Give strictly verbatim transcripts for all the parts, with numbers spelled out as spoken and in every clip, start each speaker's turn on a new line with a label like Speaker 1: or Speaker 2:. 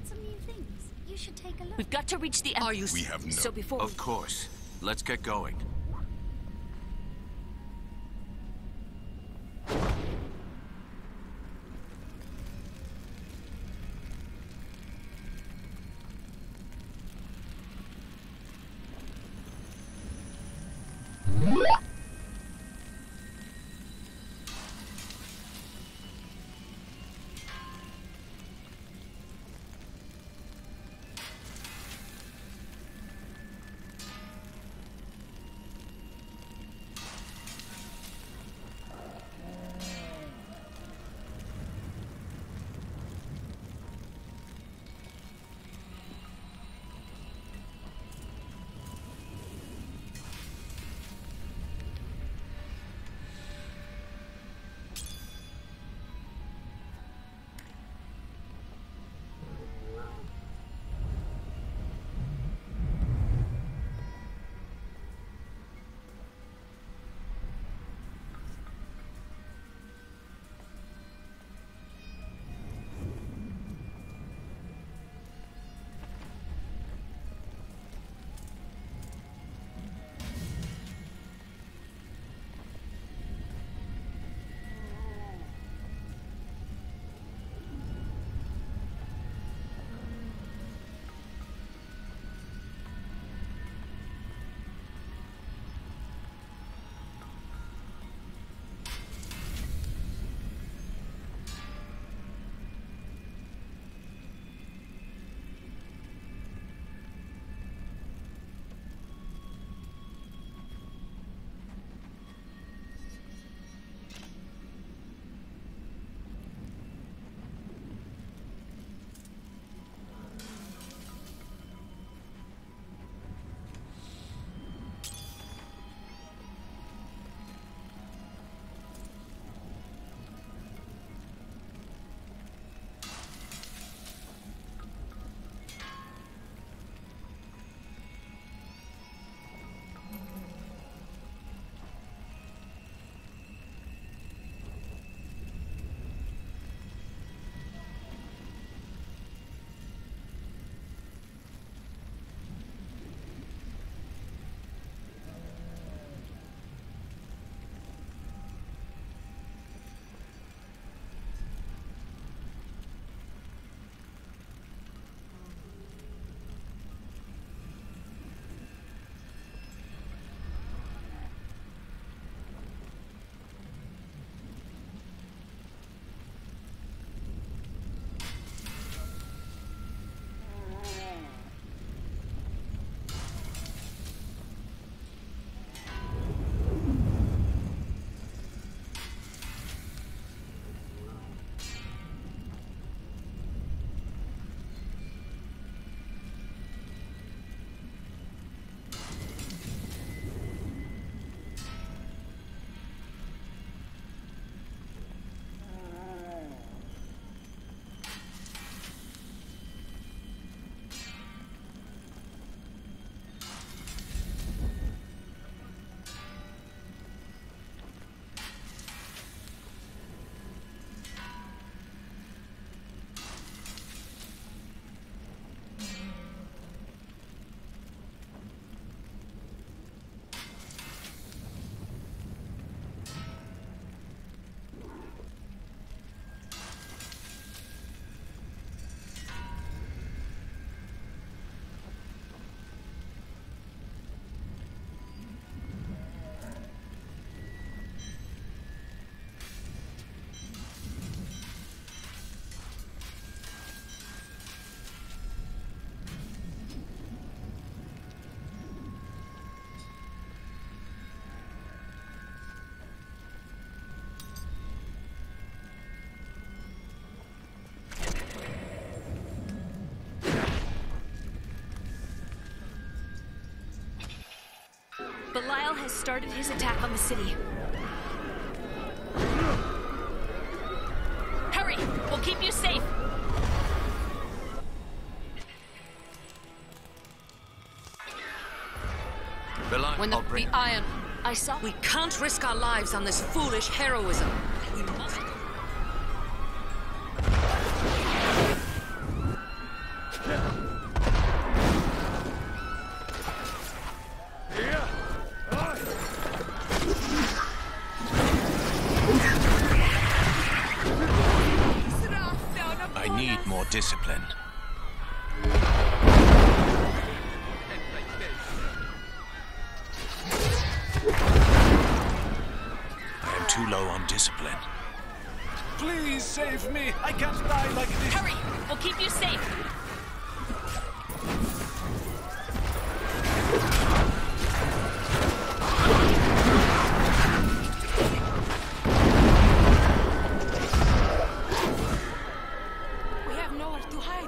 Speaker 1: got some new things. You should take a look.
Speaker 2: We've got to reach the...
Speaker 3: Are you...
Speaker 4: We have no...
Speaker 2: So before
Speaker 4: Of
Speaker 2: we...
Speaker 4: course. Let's get going.
Speaker 2: Belial has started his attack on the city. Hurry! We'll keep you safe!
Speaker 4: Belial,
Speaker 3: When the,
Speaker 4: I'll bring...
Speaker 3: the iron...
Speaker 2: I saw...
Speaker 3: We can't risk our lives on this foolish heroism. We must...
Speaker 4: discipline. I am too low on discipline.
Speaker 5: Please save me! I can't die like this!
Speaker 2: Hurry! We'll keep you safe.
Speaker 3: We have nowhere to hide.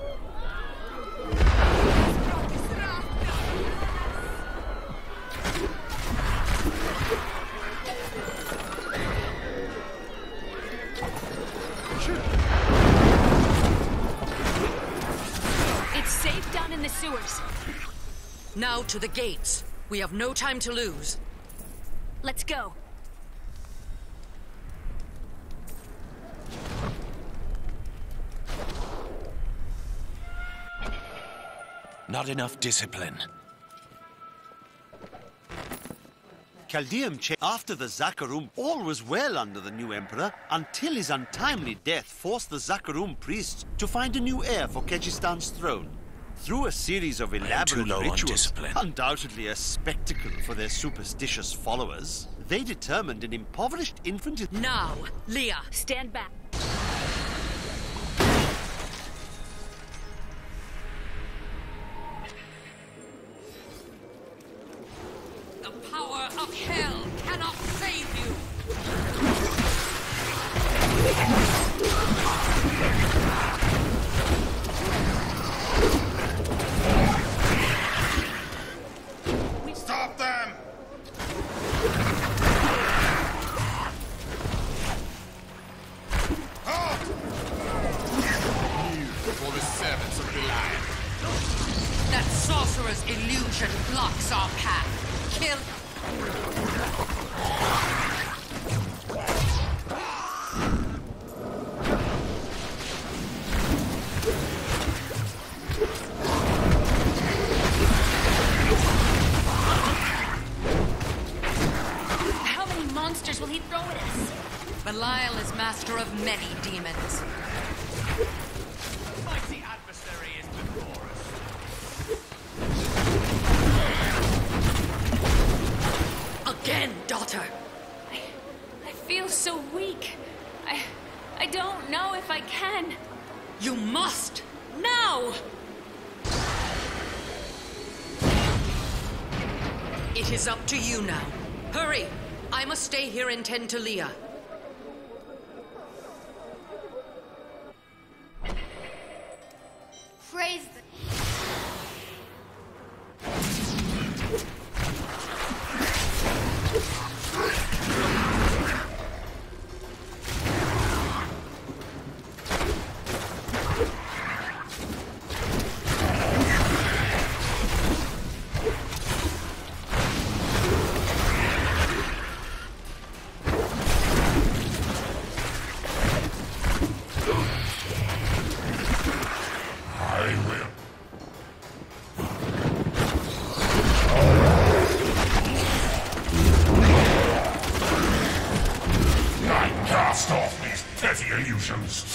Speaker 2: It's safe down in the sewers.
Speaker 3: Now to the gates. We have no time to lose.
Speaker 2: Let's go.
Speaker 4: Not enough discipline.
Speaker 6: Caldeum cha- After the Zakarum, all was well under the new emperor, until his untimely death forced the Zakarum priests to find a new heir for Kejistan's throne. Through a series of elaborate
Speaker 4: low on
Speaker 6: rituals,
Speaker 4: discipline.
Speaker 6: undoubtedly a spectacle for their superstitious followers, they determined an impoverished infant... is-
Speaker 3: Now, Leah.
Speaker 2: Stand back.
Speaker 3: The power of hell cannot save you!
Speaker 7: Stop them! Ah! Kneel before the servants of Belial.
Speaker 3: That sorcerer's illusion blocks our path. Kill...
Speaker 2: How many monsters will he throw at us?
Speaker 3: Belial is master of many demons.
Speaker 7: Mighty adversary is before us.
Speaker 3: Again, daughter!
Speaker 2: I, I feel so weak. I, I don't know if I can.
Speaker 3: You must! Now! It is up to you now. Hurry! I must stay here and tend to Leah.
Speaker 1: Praise the...
Speaker 7: Cast off these petty illusions.